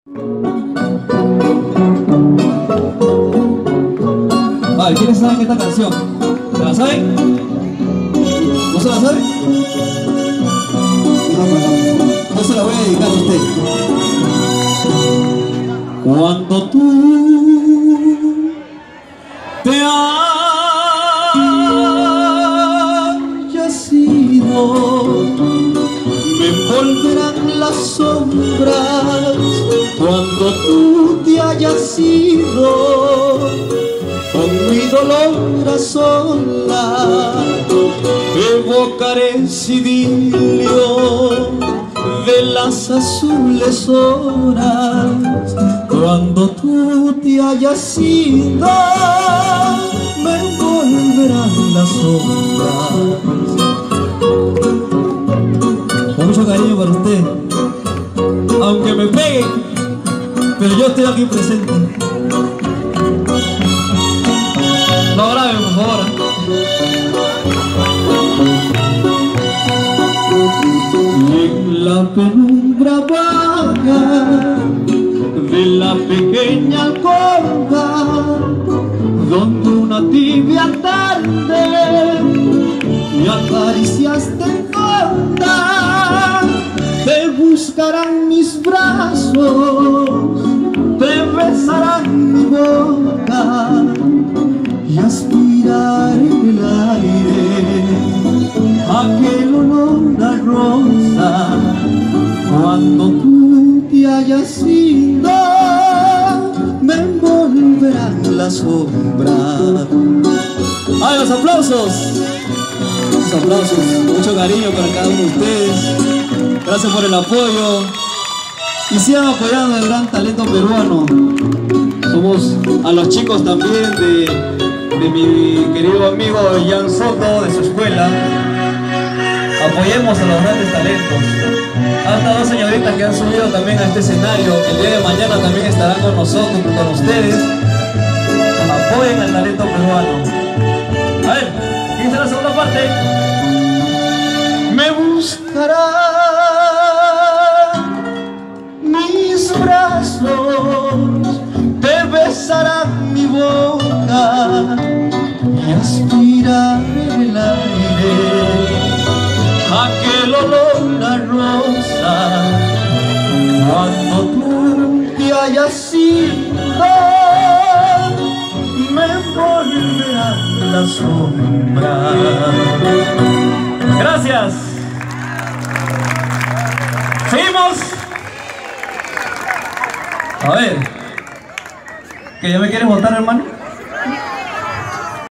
A ver, ¿quiénes saben esta canción? ¿Se la saben? ¿No se la saben? Yo se la voy a dedicar a usted. Cuando tú te hayas ido, me envolverán las sombras. Cuando tú te hayas ido, con mi dolor a solas, evocaré ese idilio de las azules horas. Cuando tú te hayas ido, me envolverán las sombras. Con mucho cariño para usted, aunque me peguen, pero yo estoy aquí presente. No graben, por favor. Y en la penumbra vaga de la pequeña alcoba, donde una tibia tarde me acariciaste honda, te buscarán mis brazos, te besarán mi boca y aspirar en el aire aquel olor a rosa. Cuando tú te hayas ido, me envolverán las sombras. ¡Ay, los aplausos! Los aplausos, mucho cariño para cada uno de ustedes. Gracias por el apoyo y sigan apoyando el gran talento peruano. Somos a los chicos también de mi querido amigo Jan Soto, de su escuela. Apoyemos a los grandes talentos. Hasta dos señoritas que han subido también a este escenario, que el día de mañana también estarán con nosotros, con ustedes. Apoyen al talento peruano. A ver, ¿quién es la segunda parte? Me buscarán mis brazos, te besarán mi boca y aspirar el aire aquel olor a rosa. Cuando tú te hayas ido, me envolverán las sombras. Gracias. Seguimos. A ver, ¿que ya me quieres votar, hermano?